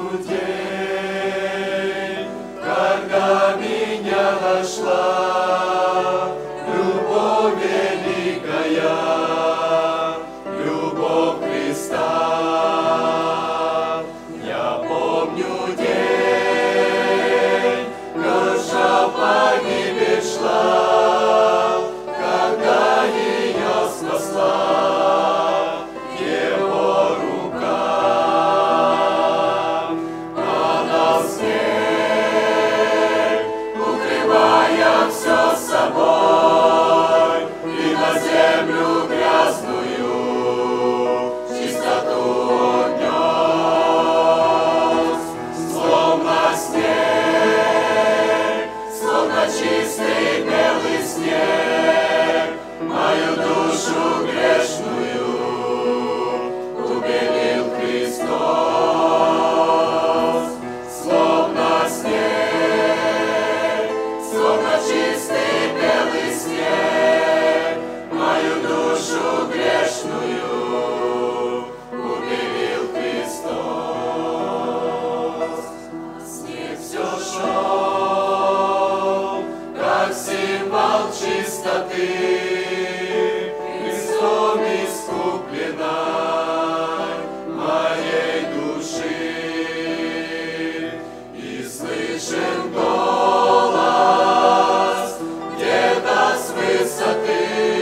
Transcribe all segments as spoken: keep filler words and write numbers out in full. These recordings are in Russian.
день, когда меня нашла любовь великая, любовь Христа. Я помню день, когда погибель шла, когда ее спасла Его рука. Она зверь, укрывая все собой, и на землю грязную чистоту нес, словно снег, словно чистый белый снег, мою душу грешную убелил Христос. Словно снег, словно чистый белый снег, мою душу грешную убелил Христос. Снег все шел, как символ чистоты, Христом искупленной моей души. И слышен голос где-то с высоты: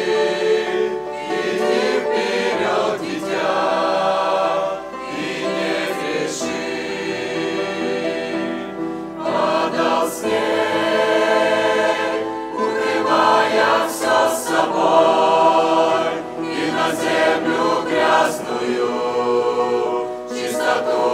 иди вперед, дитя, и не греши. Падал снег, укрывая все собой, и на землю грязную чистоту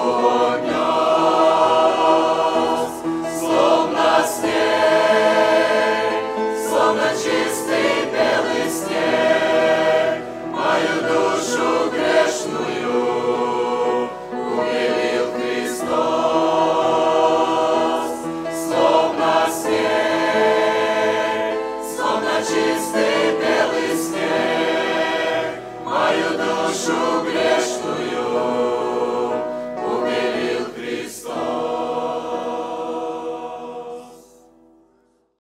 нес, словно снег, словно чистый белый снег, мою душу грешную убелил Христос. Словно снег, словно чистый белый снег, мою душу